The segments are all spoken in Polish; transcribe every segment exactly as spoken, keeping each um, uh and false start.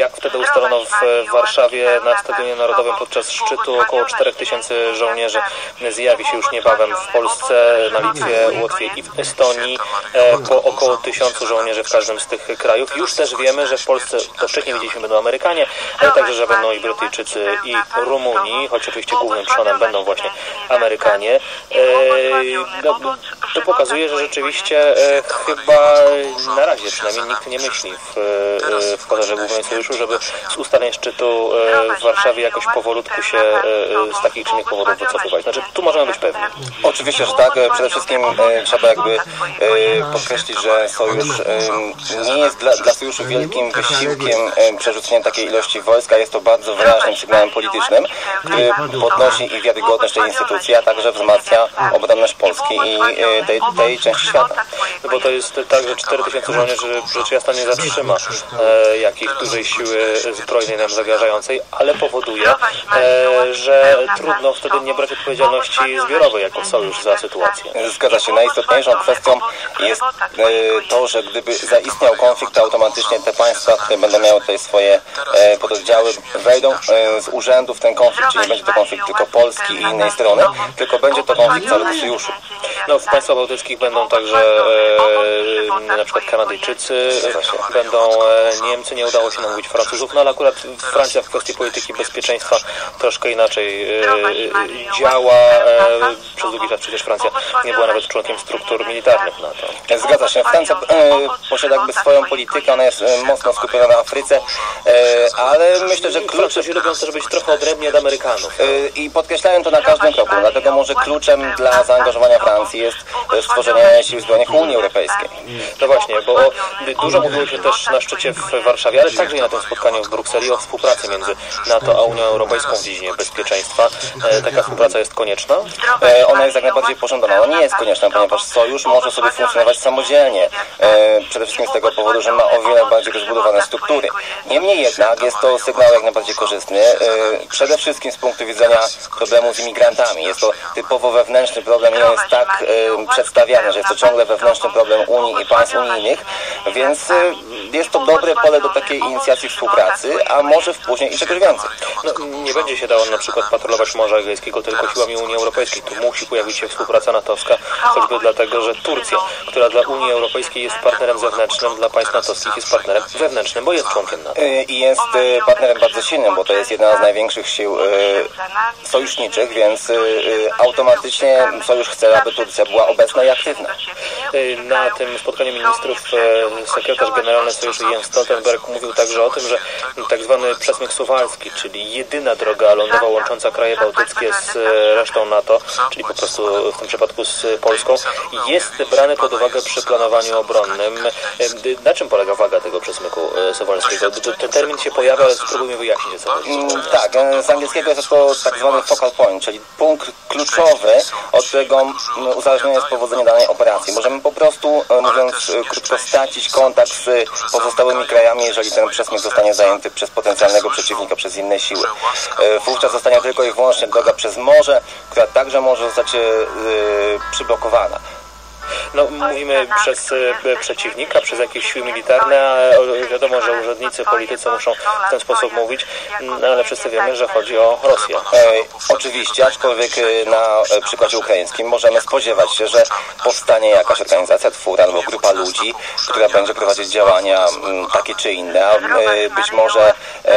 jak wtedy ustalono w Warszawie na Stadionie Narodowym podczas szczytu, około czterech tysięcy żołnierzy zjawi się już niebawem w Polsce, na Litwie, Łotwie i w Estonii, po około tysiącu żołnierzy w każdym z tych krajów. Już też wiemy, że w Polsce, to wcześniej widzieliśmy, będą Amerykanie, ale także, że będą i Brytyjczycy, i Rumuni, choć oczywiście głównym trzonem będą właśnie Amerykanie. No, to pokazuje, że rzeczywiście chyba na razie przynajmniej nikt nie myśli w, w kwadrarze głównej sojuszu, żeby z ustaleń szczytu w Warszawie jakoś powolutku się z takich czy innych powodów wycofywać. Znaczy, tu możemy być pewni. Oczywiście, że tak. Przede wszystkim trzeba jakby podkreślić, że sojusz nie jest dla, dla sojuszu wielkim wysiłkiem przerzucenia takiej ilości wojska. Jest to bardzo wyraźnym sygnałem politycznym, który podnosi i wiarygodność tej instytucji, a także wzmacnia obronność Polski i tej, tej części świata. No bo to jest tak, że cztery tysiące żołnierzy rzecz jasna nie zatrzyma e, jakiejś dużej siły zbrojnej nam zagrażającej, ale powoduje, e, że trudno wtedy nie brać odpowiedzialności zbiorowej jako sojusz za sytuację. Zgadza się. Najistotniejszą kwestią jest e, to, że gdyby zaistniał konflikt, to automatycznie te państwa, które będą miały tutaj swoje e, pododdziały, wejdą e, z urzędu w ten konflikt, czyli nie będzie to konflikt tylko Polski i innej strony, tylko będzie to konflikt całego sojuszu. No, w państwach bałtyckich będą także e, na przykład Kanadyjczycy, będą e, Niemcy, nie udało się nam mówić Francuzów, no ale akurat Francja w kwestii polityki bezpieczeństwa troszkę inaczej e, działa. E, przez długi czas przecież Francja nie była nawet członkiem struktur militarnych NATO. Zgadza się. Francja e, posiada jakby swoją politykę, ona jest e, mocno skupiona na Afryce, e, ale myślę, że kluczem... Francuzi lubią też być trochę odrębni od Amerykanów. E, I podkreślają to na każdym kroku, dlatego może kluczem dla zaangażowania Francji jest stworzenie sił zbrojnych Unii Europejskiej. No właśnie, bo dużo mówiło się też na szczycie w Warszawie, ale także i na tym spotkaniu w Brukseli o współpracy między NATO a Unią Europejską w dziedzinie bezpieczeństwa. E, taka współpraca jest konieczna? E, ona jest jak najbardziej pożądana. Ona nie jest konieczna, ponieważ sojusz może sobie funkcjonować samodzielnie. E, przede wszystkim z tego powodu, że ma o wiele bardziej rozbudowane struktury. Niemniej jednak jest to sygnał jak najbardziej korzystny. E, przede wszystkim z punktu widzenia problemu z imigrantami. Jest to typowo wewnętrzny problem i on jest tak e, przedstawiany, że jest to ciągle wewnętrzny problem Unii i państw unijnych, więc e, jest to dobre pole do takiej inicjacji współpracy, a może w później i czegoś więcej. No, nie będzie się dało na przykład patrolować Morza Egejskiego tylko siłami Unii Europejskiej. Tu musi pojawić się współpraca natowska, choćby dlatego, że Turcja, która dla Unii Europejskiej jest partnerem zewnętrznym, dla państw natowskich jest partnerem wewnętrznym, bo jest członkiem NATO. I jest partnerem bardzo silnym, bo to jest jedna z największych sił e, sojuszniczych, więc e, automatycznie sojusz chce, aby Turcja była obecna i aktywna. Na tym spotkaniu ministrów e, sekretarz generalny Sojuszu Jens Stoltenberg mówił także o tym, że tak zwany przesmyk suwalski, czyli jedyna droga lądowa łącząca kraje bałtyckie z resztą NATO, czyli po prostu w tym przypadku z Polską, jest brany pod uwagę przy planowaniu obronnym. Na czym polega waga tego przesmyku suwalskiego? Ten termin się pojawia, ale spróbujmy wyjaśnić, co chodzi. Tak, z angielskiego jest to tak zwany focal point, czyli punkt kluczowy, od którego uzależnione jest powodzenie danej operacji. Możemy po prostu, mówiąc krótko, stracić kontakt z pozostałymi krajami, jeżeli ten przesmyk zostanie zajęty przez potencjalnego przeciwnika, przez inne siły. Wówczas zostanie tylko i wyłącznie droga przez morze, która także może zostać yy, przyblokowana. No, mówimy przez e, przeciwnika, przez jakieś siły militarne, a wiadomo, że urzędnicy, politycy muszą w ten sposób mówić, no, ale wszyscy wiemy, że chodzi o Rosję. E, oczywiście, aczkolwiek na przykładzie ukraińskim możemy spodziewać się, że powstanie jakaś organizacja, twór albo grupa ludzi, która będzie prowadzić działania m, takie czy inne, a e, być może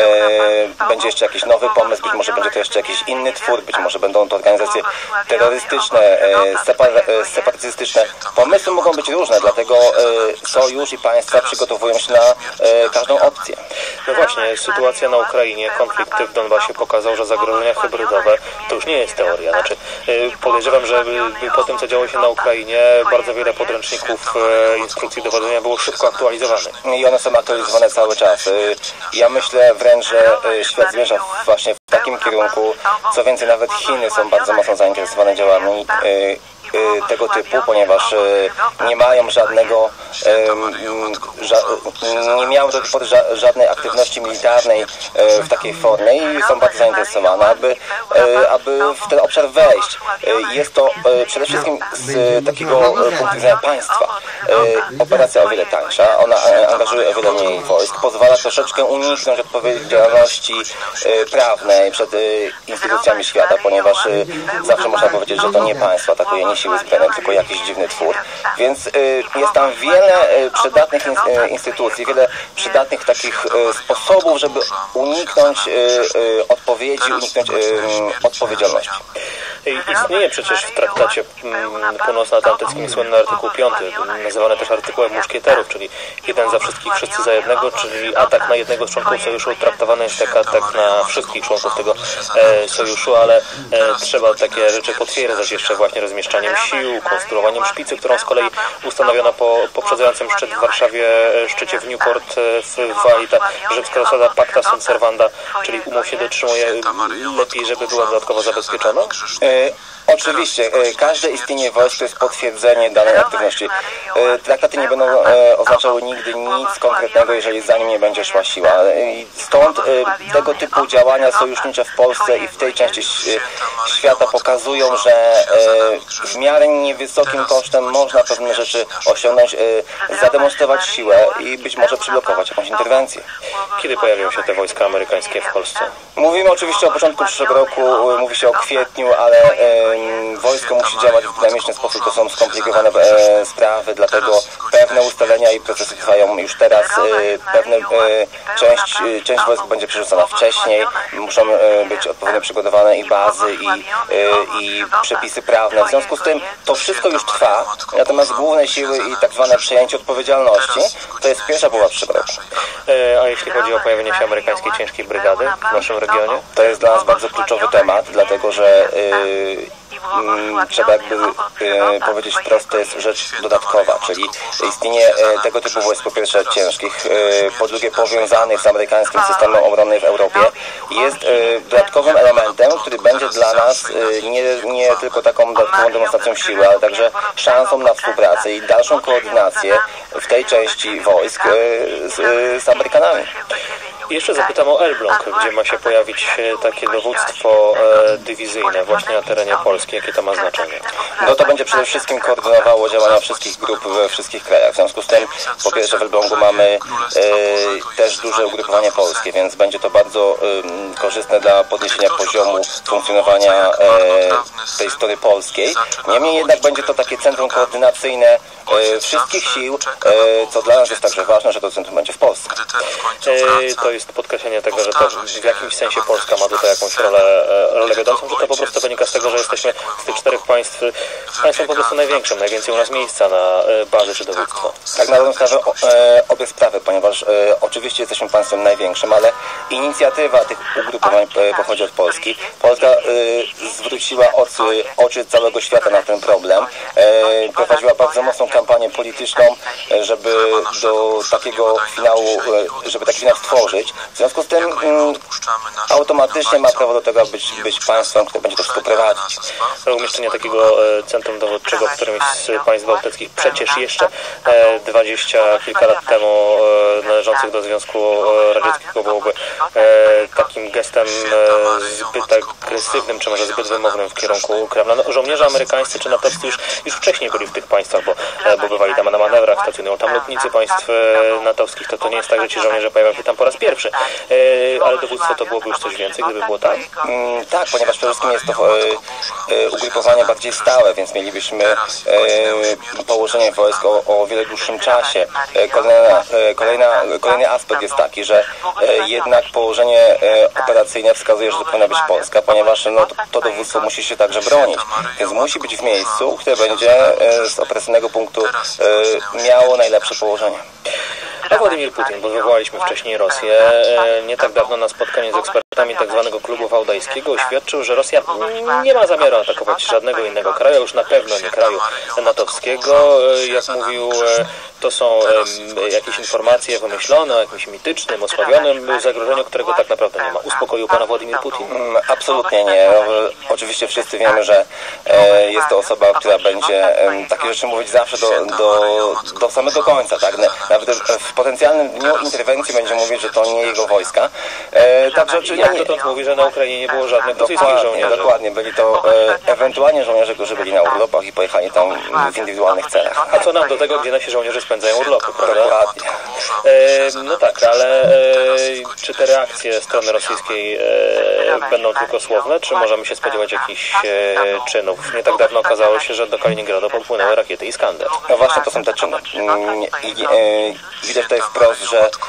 e, będzie jeszcze jakiś nowy pomysł, być może będzie to jeszcze jakiś inny twór, być może będą to organizacje terrorystyczne, e, separ, e, separatystyczne. Pomysły mogą być różne, dlatego e, sojusz i państwa przygotowują się na e, każdą opcję. No właśnie, sytuacja na Ukrainie, konflikt w Donbasie pokazał, że zagrożenia hybrydowe to już nie jest teoria. Znaczy, e, podejrzewam, że po tym, co działo się na Ukrainie, bardzo wiele podręczników e, instrukcji dowodzenia było szybko aktualizowanych. I one są aktualizowane cały czas. E, ja myślę wręcz, że e, świat zmierza właśnie w takim kierunku. Co więcej, nawet Chiny są bardzo mocno zainteresowane działami tego typu, ponieważ nie mają żadnego, nie miały do tej pory żadnej aktywności militarnej w takiej formie i są bardzo zainteresowane, aby, aby w ten obszar wejść. Jest to przede wszystkim z takiego punktu widzenia państwa operacja o wiele tańsza, ona angażuje o wiele mniej wojsk, pozwala troszeczkę uniknąć odpowiedzialności prawnej przed instytucjami świata, ponieważ zawsze można powiedzieć, że to nie państwo atakuje, nie siły zbrojne, tylko jakiś dziwny twór. Więc y, jest tam wiele y, przydatnych in, y, instytucji, wiele przydatnych takich y, sposobów, żeby uniknąć y, y, odpowiedzi, uniknąć y, y, odpowiedzialności. Istnieje przecież w traktacie północnoatlantyckim słynny artykuł piąty, nazywany też artykułem muszkieterów, czyli jeden za wszystkich, wszyscy za jednego, czyli atak na jednego z członków sojuszu traktowany jest jak atak na wszystkich członków tego e, sojuszu, ale e, trzeba takie rzeczy potwierdzać jeszcze właśnie rozmieszczaniem sił, konstruowaniem szpicy, którą z kolei ustanowiono po poprzedzającym szczyt w Warszawie, szczycie w Newport w Walii, ta rzymska zasada pacta sunt servanda, czyli umów się dotrzymuje, lepiej, żeby była dodatkowo zabezpieczona? E, oczywiście, e, każde istnienie wojsk to jest potwierdzenie danej aktywności. E, traktaty nie będą e, oznaczały nigdy nic konkretnego, jeżeli za nim nie będzie szła siła. E, stąd e, tego typu działania sojusznicze w Polsce i w tej części świata pokazują, że e, w miarę niewysokim kosztem można pewne rzeczy osiągnąć, e, zademonstrować siłę i być może przyblokować jakąś interwencję. Kiedy pojawią się te wojska amerykańskie w Polsce? Mówimy oczywiście o początku przyszłego roku, mówi się o kwietniu, ale e, wojsko musi działać w dynamiczny sposób, to są skomplikowane e, sprawy, dlatego pewne ustalenia i procesy trwają już teraz, e, pewne, e, część, e, część wojsk będzie przerzucona wcześniej, muszą e, być odpowiednio przygotowane i bazy, i, e, i przepisy prawne. W związku z tym to wszystko już trwa, natomiast główne siły i tak zwane przejęcie odpowiedzialności to jest pierwsza połowa przyszłego roku. E, a jeśli chodzi o pojawienie się amerykańskiej ciężkiej brygady w naszym regionie? To jest dla nas bardzo kluczowy temat, dlatego że yy, Mm, trzeba jakby e, powiedzieć wprost, to jest rzecz dodatkowa, czyli istnienie e, tego typu wojsk, po pierwsze ciężkich, e, po drugie powiązanych z amerykańskim systemem obronnym w Europie, jest e, dodatkowym elementem, który będzie dla nas e, nie, nie tylko taką dodatkową demonstracją siły, ale także szansą na współpracę i dalszą koordynację w tej części wojsk e, z, e, z Amerykanami. Jeszcze zapytam o Elbląg, gdzie ma się pojawić takie dowództwo e, dywizyjne właśnie na terenie Polski. Jakie to ma znaczenie? No to będzie przede wszystkim koordynowało działania wszystkich grup we wszystkich krajach. W związku z tym, po pierwsze w Elblągu mamy e, też duże ugrupowanie polskie, więc będzie to bardzo e, korzystne dla podniesienia poziomu funkcjonowania e, tej strony polskiej. Niemniej jednak będzie to takie centrum koordynacyjne e, wszystkich sił, e, co dla nas jest także ważne, że to centrum będzie w Polsce. E, to jest podkreślenie tego, że to w jakimś sensie Polska ma tutaj jakąś rolę, rolę wiodącą, że to po prostu wynika z tego, że jesteśmy z tych czterech państw państwem po prostu największym, najwięcej u nas miejsca na bazy czy dowództwo. Tak na dobrą sprawę e, obie sprawy, ponieważ e, oczywiście jesteśmy państwem największym, ale inicjatywa tych ugrupowań e, pochodzi od Polski. Polska e, zwróciła oczy, oczy całego świata na ten problem. E, prowadziła bardzo mocną kampanię polityczną, e, żeby do takiego finału, e, żeby taki finał stworzyć. W związku z tym mm, automatycznie ma prawo do tego, aby być, być państwem, które będzie to wszystko prowadzić. Umieszczenie takiego e, centrum dowódczego w którymś z państw bałtyckich przecież jeszcze e, dwadzieścia kilka lat temu e, należących do Związku Radzieckiego byłoby e, takim gestem e, zbyt agresywnym, czy może zbyt wymownym w kierunku Kremla. No, żołnierze amerykańscy czy natowscy już, już wcześniej byli w tych państwach, bo, e, bo bywali tam na manewrach, stacjonują tam lotnicy państw e, natowskich. To, to nie jest tak, że ci żołnierze pojawiają się tam po raz pierwszy. E, ale dowództwo to byłoby już coś więcej, gdyby było tak? Mm, tak, ponieważ przede wszystkim jest to e, e, ugrupowanie bardziej stałe, więc mielibyśmy e, położenie wojsk o, o wiele dłuższym czasie. E, kolejna, e, kolejna, kolejny aspekt jest taki, że e, jednak położenie e, operacyjne wskazuje, że to powinna być Polska, ponieważ no, to, to dowództwo musi się także bronić, więc musi być w miejscu, które będzie e, z operacyjnego punktu e, miało najlepsze położenie. A Władimir Putin, bo wywołaliśmy wcześniej Rosję, nie tak dawno na spotkanie z ekspertami adeptami tzw. klubu wałdajskiego, oświadczył, że Rosja nie ma zamiaru atakować żadnego innego kraju, a już na pewno nie kraju natowskiego. Jak mówił, to są jakieś informacje wymyślone o jakimś mitycznym, osławionym zagrożeniu, którego tak naprawdę nie ma. Uspokoił pana Władimir Putin? Absolutnie nie. Oczywiście wszyscy wiemy, że jest to osoba, która będzie takie rzeczy mówić zawsze do, do, do samego końca. Tak? Nawet w potencjalnym dniu interwencji będzie mówić, że to nie jego wojska. Także czy jak dotąd mówi, że na Ukrainie nie było żadnych rosyjskich żołnierzy? Dokładnie. Byli to ewentualnie żołnierze, którzy byli na urlopach i pojechali tam w indywidualnych celach. A co nam do tego, gdzie nasi żołnierze spędzają urlopy, prawda? Dokładnie. E, no tak, ale e, czy te reakcje strony rosyjskiej e, będą tylko słowne, czy możemy się spodziewać jakichś e, czynów? Nie tak dawno okazało się, że do Kaliningradu popłynęły rakiety Iskander. No właśnie, to są te czyny. I, e, widać tutaj wprost, że e,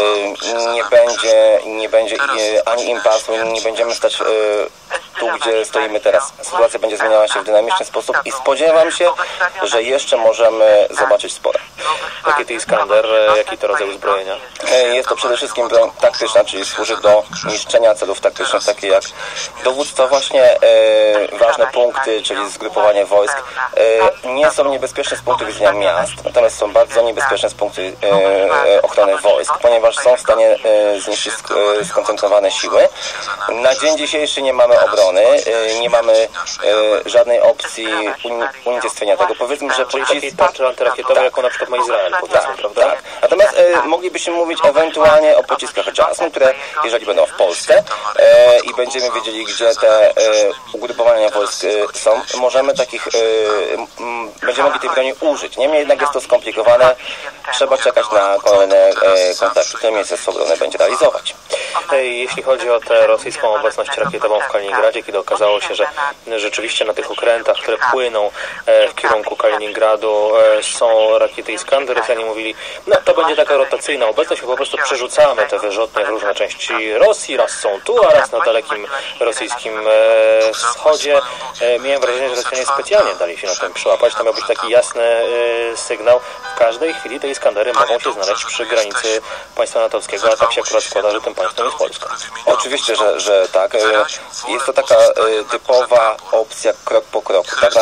nie będzie, nie będzie e, ani impasu, nie będziemy stać e, tu, gdzie stoimy teraz. Sytuacja będzie zmieniała się w dynamiczny sposób i spodziewam się, że jeszcze możemy zobaczyć spore. Rakiety Iskander, jaki to rodzaj uzbrojenia? Jest to przede wszystkim broń taktyczna, czyli służy do niszczenia celów taktycznych, takie jak dowództwo właśnie, e, ważne punkty, czyli zgrupowanie wojsk. E, nie są niebezpieczne z punktu widzenia miast, natomiast są bardzo niebezpieczne z punktu e, ochrony wojsk, ponieważ są w stanie e, zniszczyć sk e, skoncentrowane siły. Na dzień dzisiejszy nie mamy obrony, e, nie mamy e, żadnej opcji uni unicestwienia tego. Powiedzmy, że czyli takiej tarczy antyrakietowej, jaką na przykład ma Izrael, powiedzmy, tak, prawda? Tak. Natomiast e, moglibyśmy mówić ewentualnie o pociskach Jasm, które jeżeli będą w Polsce e, i będziemy wiedzieli, gdzie te e, ugrupowania wojsk e, są, możemy takich, e, m, będziemy mogli tej broni użyć. Niemniej jednak jest to skomplikowane. Trzeba czekać na kolejne e, kontakty, które Ministerstwo Obrony będzie realizować. Jeśli chodzi o tę rosyjską obecność rakietową w Kaliningradzie, kiedy okazało się, że rzeczywiście na tych okrętach, które płyną w kierunku Kaliningradu, są rakiety Iskander, Rosjanie mówili, no to będzie taka rotacyjna obecność, my po prostu przerzucamy te wyrzutnie w różne części Rosji, raz są tu, a raz na dalekim rosyjskim wschodzie. Miałem wrażenie, że Rosjanie specjalnie dali się na tym przyłapać, to miał być taki jasny sygnał. W każdej chwili te Iskandery mogą się znaleźć przy granicy państwa natowskiego, a tak się akurat składa, że tym państwem jest Polska. Oczywiście, że, że tak. Jest to taka typowa opcja krok po kroku. Tak?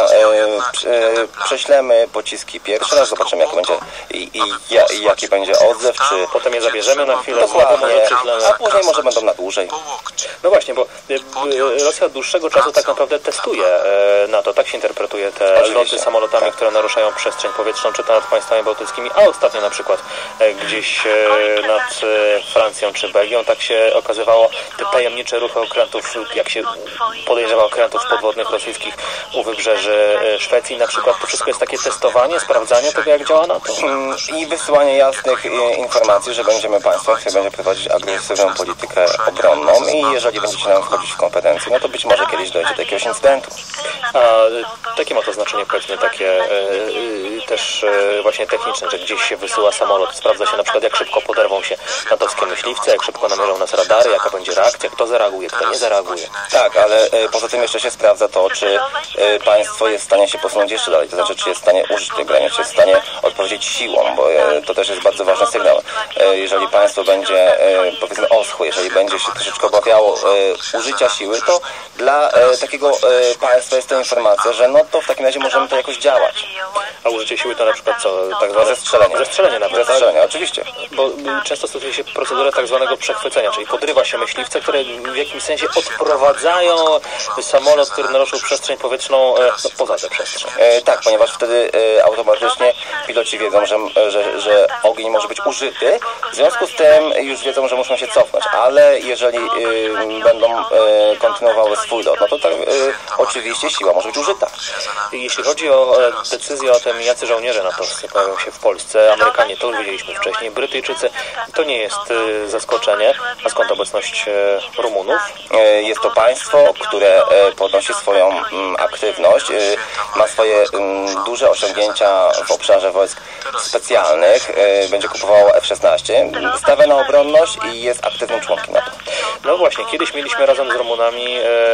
Prześlemy pociski pierwszy raz, zobaczymy jak będzie i, i, i jaki będzie odzew, czy potem je zabierzemy na chwilę, dokładnie, a później może będą na dłużej. No właśnie, bo Rosja od dłuższego czasu tak naprawdę testuje NATO, tak się interpretuje te Oczywiście. loty samolotami, tak, które naruszają przestrzeń powietrzną, czy to nad państwami bałtyckimi, a ostatnio na przykład gdzieś nad Francją czy Belgią, tak się okazywało, te tajemnicze ruchy okrętów, jak się podejrzewa okrętów podwodnych rosyjskich u wybrzeży Szwecji na przykład, to wszystko jest takie testowanie, sprawdzanie tego, jak działa NATO. I wysyłanie jasnych informacji, że będziemy państwem, które będzie prowadzić agresywną politykę obronną i jeżeli będziecie nam wchodzić w kompetencje, no to być może kiedyś dojdzie do jakiegoś incydentu. A jakie ma to znaczenie, powiedzmy, takie e, też e, właśnie techniczne, że gdzieś się wysyła samolot, sprawdza się na przykład, jak szybko poderwą się natowskie myśliwce, jak szybko namierzą nas radary, jaka będzie reakcja, kto zareaguje, kto nie zareaguje. Tak, ale e, poza tym jeszcze się sprawdza to, czy e, państwo jest w stanie się posunąć jeszcze dalej, to znaczy, czy jest w stanie użyć tej broni, czy jest w stanie odpowiedzieć siłą, bo e, to też jest bardzo ważny sygnał. E, jeżeli państwo będzie, e, powiedzmy, oschłe, jeżeli będzie się troszeczkę obawiało e, użycia siły, to dla e, takiego e, państwa jest to informacja, że no to w takim razie możemy to jakoś działać. A użycie siły to na przykład co? Tak zwane zestrzelenie. Zestrzelenie nawet, Zestrzelenie, tak? oczywiście. Bo często stosuje się procedurę tak zwanego przechwycenia, czyli podrywa się myśliwce, które w jakimś sensie odprowadzają samolot, który naruszył przestrzeń powietrzną no, poza tę przestrzeń. E, tak, ponieważ wtedy e, automatycznie piloci wiedzą, że, że, że ogień może być użyty, w związku z tym już wiedzą, że muszą się cofnąć, ale jeżeli e, będą e, kontynuowały swój lot, no to tak, e, oczywiście siła może być użyta. Jeśli chodzi o e, decyzję o tym, jacy żołnierze natowscy pojawią się w Polsce, Amerykanie, to już wiedzieliśmy wcześniej, Brytyjczycy, to nie jest e, zaskoczenie. A skąd obecność e, Rumunów? E, jest to państwo, które e, podnosi swoją m, aktywność, e, ma swoje m, duże osiągnięcia w obszarze wojsk specjalnych, e, będzie kupowało F szesnaście, stawia na obronność i jest aktywnym członkiem NATO. No właśnie, kiedyś mieliśmy razem z Rumunami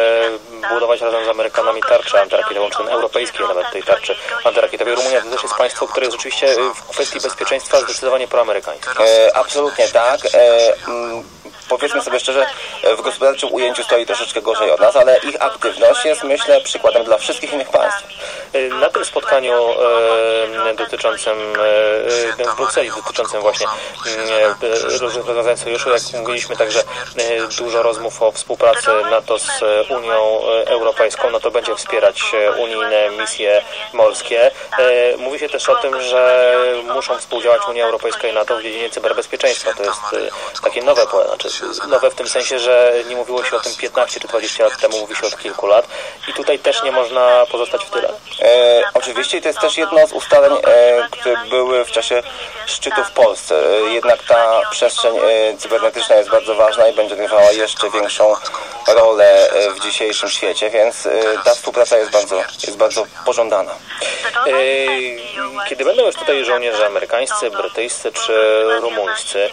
e, budować razem z Amerykanami tarczę antyrakietową, czy ten europejski element tej tarczy antyrakietowej. Rumunia to też jest państwo, które jest rzeczywiście w kwestii bezpieczeństwa zdecydowanie proamerykańskie. E, absolutnie tak. E, m, powiedzmy sobie szczerze, w gospodarczym ujęciu stoi troszeczkę gorzej od nas, ale ich aktywność jest, myślę, przykładem dla wszystkich innych państw. Na tym spotkaniu e, dotyczącym e, w Brukseli, dotyczącym właśnie e, rozwiązań sojuszu, jak mówiliśmy także e, dużo rozmów o współpracy NATO z Unią Europejską, no to będzie wspierać unijne misje morskie. E, mówi się też o tym, że muszą współdziałać Unia Europejska i NATO w dziedzinie cyberbezpieczeństwa. To jest e, takie nowe pole, znaczy nowe w tym sensie, że nie mówiło się o tym piętnaście czy dwadzieścia lat temu, mówi się od kilku lat i tutaj też nie można pozostać w tyle. E, oczywiście to jest też jedno z ustaleń, e, które były w czasie szczytu w Polsce. E, jednak ta przestrzeń e, cybernetyczna jest bardzo ważna i będzie odgrywała jeszcze większą rolę e, w dzisiejszym świecie, więc e, ta współpraca jest bardzo, jest bardzo pożądana. E, kiedy będą już tutaj żołnierze amerykańscy, brytyjscy czy rumuńscy,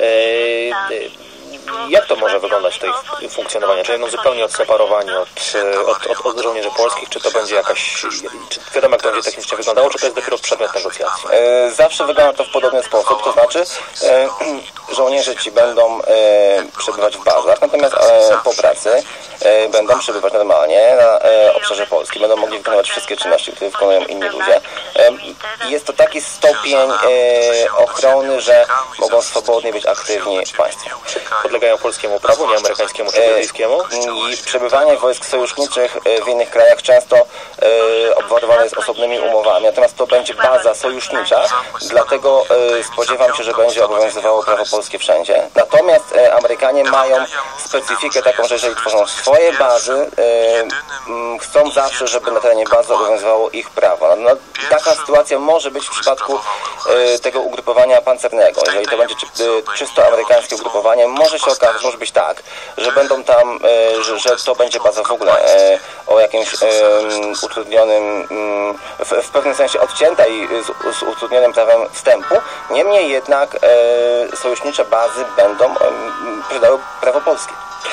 e, jak to może wyglądać to ich funkcjonowanie? Czy będą zupełnie odseparowani od, od, od, od żołnierzy polskich? Czy to będzie jakaś... Czy wiadomo, jak to będzie technicznie wyglądało? Czy to jest dopiero przedmiot negocjacji? E, zawsze wygląda to w podobny sposób. To znaczy e, żołnierze ci będą e, przebywać w bazach, natomiast e, po pracy e, będą przebywać normalnie na e, obszarze Polski. Będą mogli wykonywać wszystkie czynności, które wykonują inni ludzie. E, jest to taki stopień e, ochrony, że mogą swobodnie być aktywni w państwie. Podlegają polskiemu prawu, nie amerykańskiemu czy brytyjskiemu? I przebywanie wojsk sojuszniczych w innych krajach często e, obwarowane jest osobnymi umowami, natomiast to będzie baza sojusznicza, dlatego e, spodziewam się, że będzie obowiązywało prawo polskie wszędzie. Natomiast e, Amerykanie mają specyfikę taką, że jeżeli tworzą swoje bazy, e, m, chcą zawsze, żeby na terenie bazy obowiązywało ich prawo. No, taka sytuacja może być w przypadku e, tego ugrupowania pancernego. Jeżeli to będzie czy, e, czysto amerykańskie ugrupowanie, może się okazać, może być tak, że będą tam, e, że, że to będzie baza w ogóle e, o jakimś e, utrudnionym, w, w pewnym sensie odcięta i z, z utrudnionym prawem wstępu. Niemniej jednak e, sojusznicze bazy będą e, posiadały prawo polskie.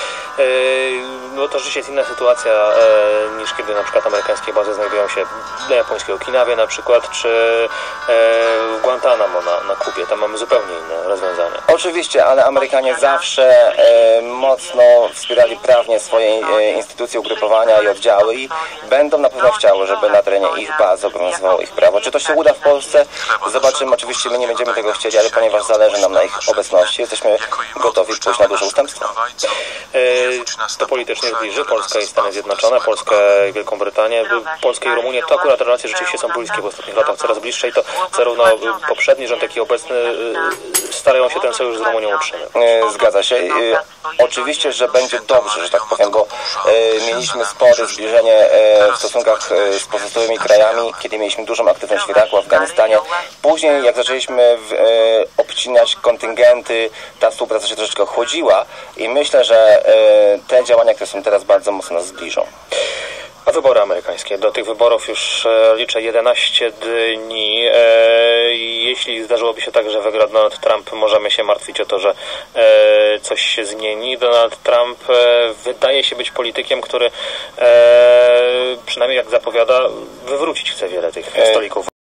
No to rzeczywiście jest inna sytuacja e, niż kiedy na przykład amerykańskie bazy znajdują się na japońskiej Okinawie na przykład, czy e, w Guantanamo na, na Kubie. Tam mamy zupełnie inne rozwiązania. Oczywiście, ale Amerykanie zawsze e, mocno wspierali prawnie swoje e, instytucje, ugrupowania i oddziały i będą na pewno chciały, żeby na terenie ich bazy obowiązywało ich prawo. Czy to się uda w Polsce? Zobaczymy. Oczywiście my nie będziemy tego chcieli, ale ponieważ zależy nam na ich obecności, jesteśmy gotowi pójść na duże ustępstwa. E, to politycznie zbliży Polska i Stany Zjednoczone, Polskę i Wielką Brytanię, Polskę i Rumunię. To akurat relacje rzeczywiście są bliskie w ostatnich latach, coraz bliższe i to zarówno poprzedni rząd, jak i obecny starają się ten sojusz z Rumunią utrzymać. Zgadza się. Oczywiście, że będzie dobrze, że tak powiem, bo mieliśmy spore zbliżenie w stosunkach z pozostałymi krajami, kiedy mieliśmy dużą aktywność w Iraku, Afganistanie. Później, jak zaczęliśmy obcinać kontyngenty, ta współpraca się troszeczkę ochłodziła i myślę, że te działania, które są teraz, bardzo mocno nas zbliżą. A wybory amerykańskie. Do tych wyborów już e, liczę jedenaście dni. E, jeśli zdarzyłoby się tak, że wygra Donald Trump, możemy się martwić o to, że e, coś się zmieni. Donald Trump e, wydaje się być politykiem, który e, przynajmniej jak zapowiada, wywrócić chce wiele tych stolików.